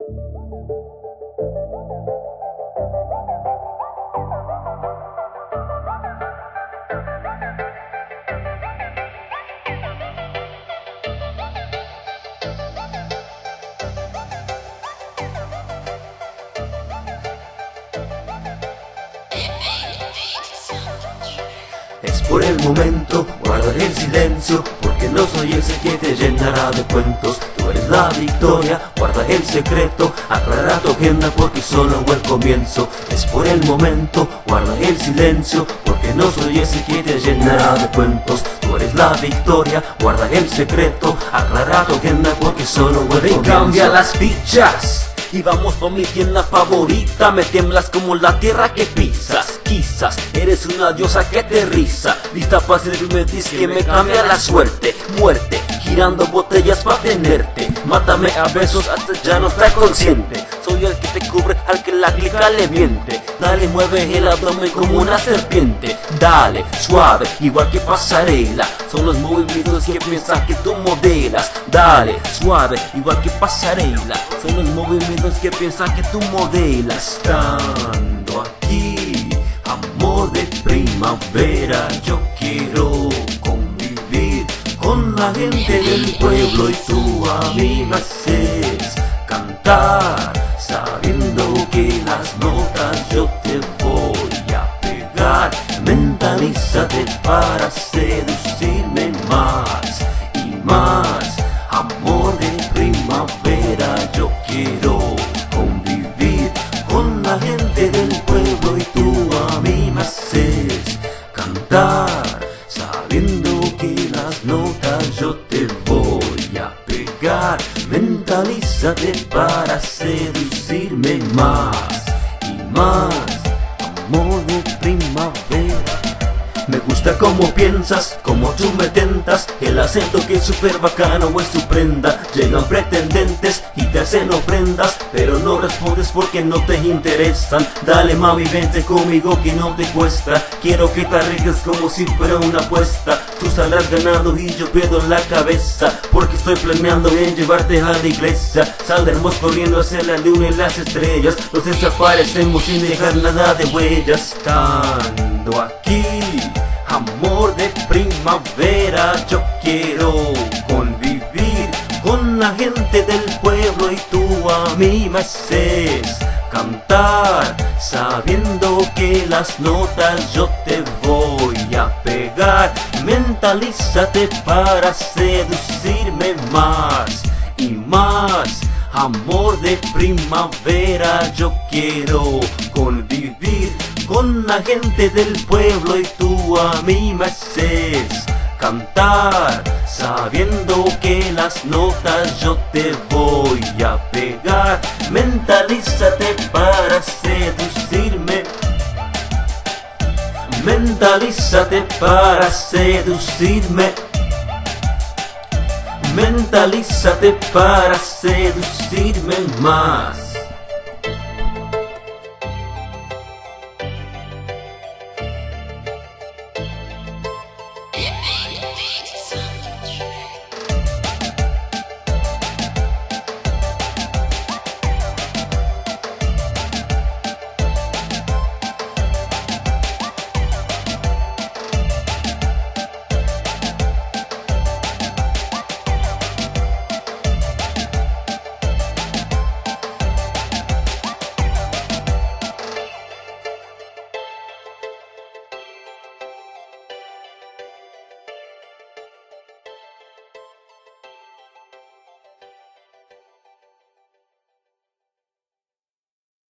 Es por el momento, guarda el silencio, porque no soy ese que te llenará de cuentos. Tú eres la victoria, guarda el secreto, aclara tu agenda porque solo fue el comienzo. Es por el momento, guarda el silencio, porque no soy ese que te llenará de cuentos. Tú eres la victoria, guarda el secreto, aclara tu agenda porque solo fue el comienzo. Cambia las fichas y vamos por mi tienda favorita. Me tiemblas como la tierra que pisas. Quizás eres una diosa que aterriza, lista para servirme, dice que me cambia la suerte. Muerte, girando botellas para tenerte. Mátame a besos hasta ya no estar consciente. Soy el que te cubre, al que la clica le miente. Dale, mueve el abdomen como una serpiente. Dale, suave, igual que pasarela. Son los movimientos que piensas que tú modelas. Dale, suave, igual que pasarela. Son los movimientos que piensas que tú modelas. Estando aquí, amor de primavera, yo quiero convivir con la gente del pueblo y tú a mí me haces cantar, sabiendo que las notas yo te voy a pegar. Mentalízate para seducirme más y más. Amor de primavera, yo quiero convivir con la gente del pueblo y tú a mí me haces cantar, sabiendo que las notas yo te voy a pegar. Mentalízate para seducirme más y más. Amor de primavera. Me gusta cómo piensas, cómo tú me tentas. El acento que es súper bacano es tu prenda. Llegan pretendentes y te hacen ofrendas, pero no respondes porque no te interesan. Dale mami, vente conmigo que no te cuesta. Quiero que te arriesgues como si fuera una apuesta. Tú saldrás ganando y yo pierdo la cabeza, porque estoy planeando en llevarte a la iglesia. Saldremos corriendo hacia la luna y las estrellas. Nos desaparecemos sin dejar nada de huellas. Estando aquí, amor de primavera, yo quiero convivir con la gente del pueblo y tú a mí me haces cantar, sabiendo que las notas yo te voy a pegar. Mentalízate para seducirme más y más. Amor de primavera, yo quiero convivir con la gente del pueblo y tú a mí me haces cantar, sabiendo que las notas yo te voy a pegar. Mentalízate para seducirme. Mentalízate para seducirme. Mentalízate para seducirme más.